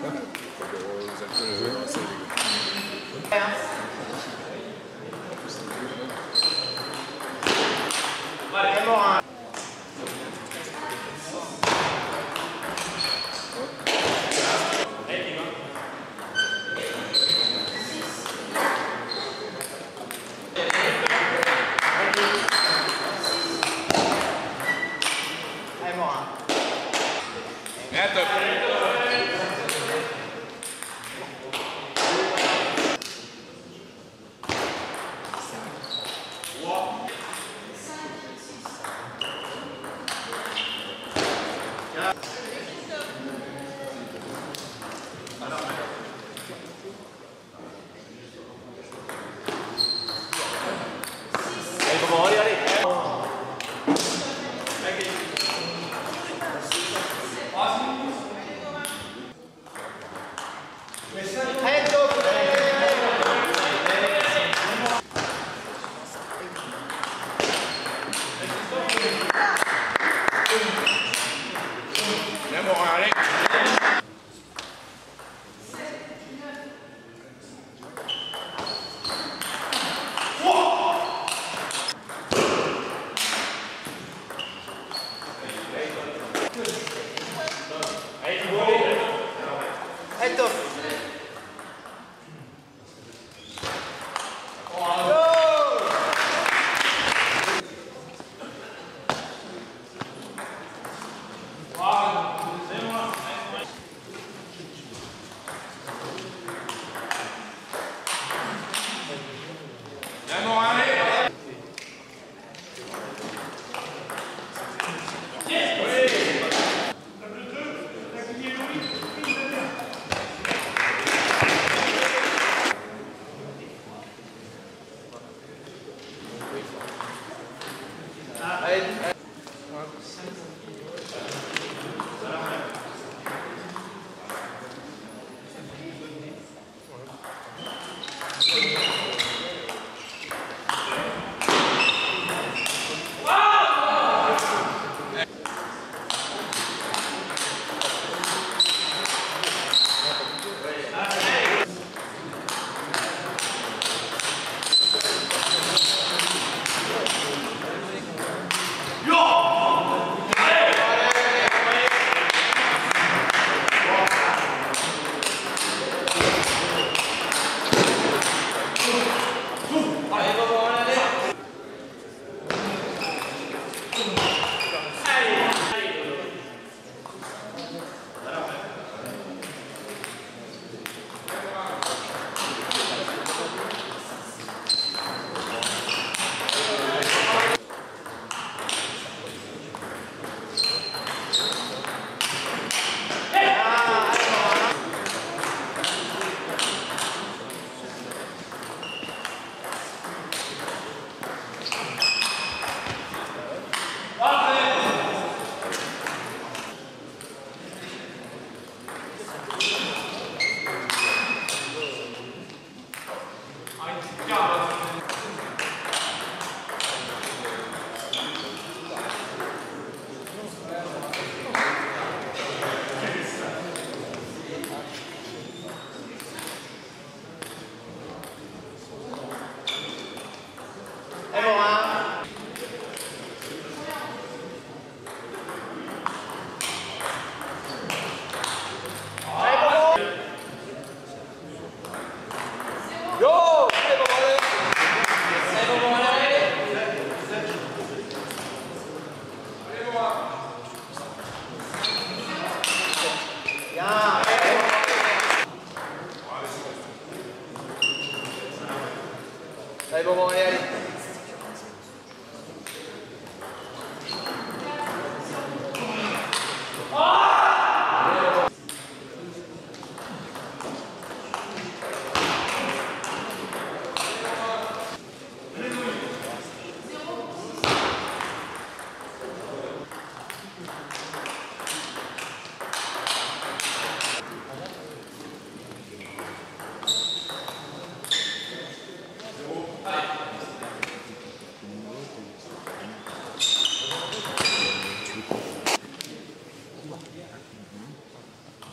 Vous êtes le jeu, c'est Allez, bon, allez, allez.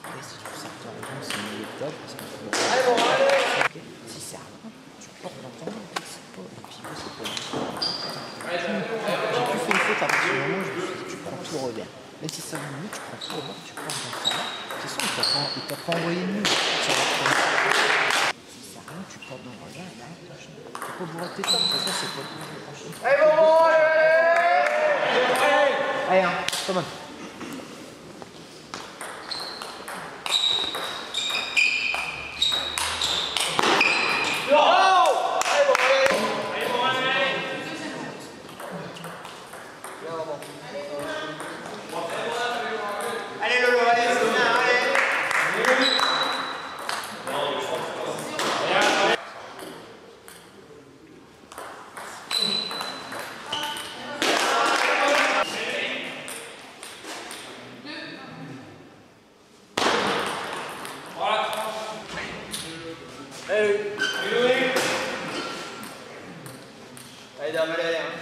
Et si tu sors ton raison, c'est le milieu d'octobre, parce qu'il faut... Si c'est à rien, tu portes dans ton main, c'est pas... Et puis c'est pas... J'ai plus fait une faute à partir du moment où je me suis dit, tu prends tout au revers. Même si ça va mieux, tu prends tout au revers, tu prends dans ta main. De toute façon, il t'a pas envoyé de mieux. Si c'est à rien, tu portes dans le revers, et là, t'as pas bourré tes temps. De toute façon, c'est pas tout. Allez, bon, allez, hein, come on. Allez, dame, allez, hein.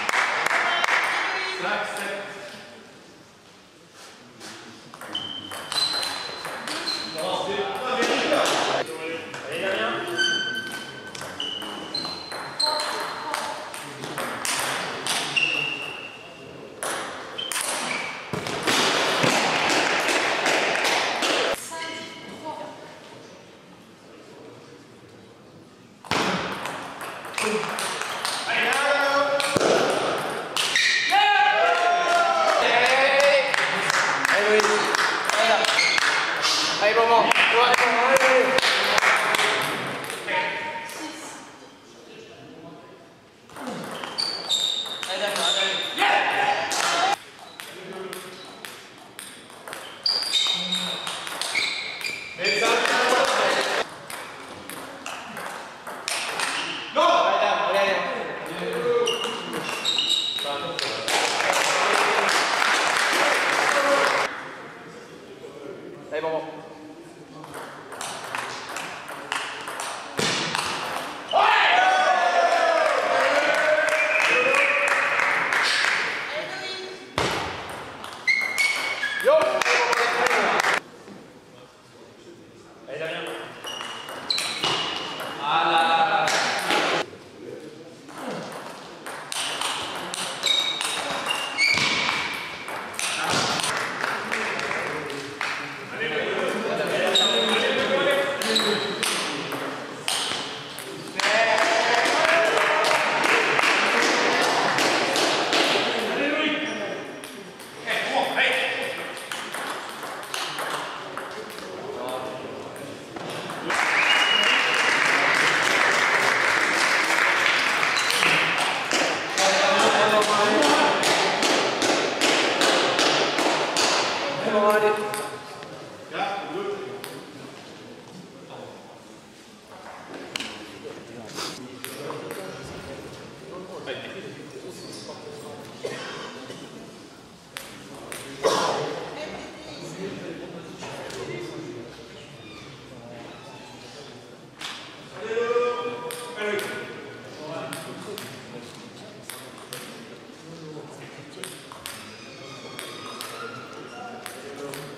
Allez, maman. Allez, maman.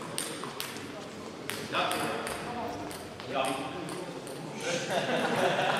Ja.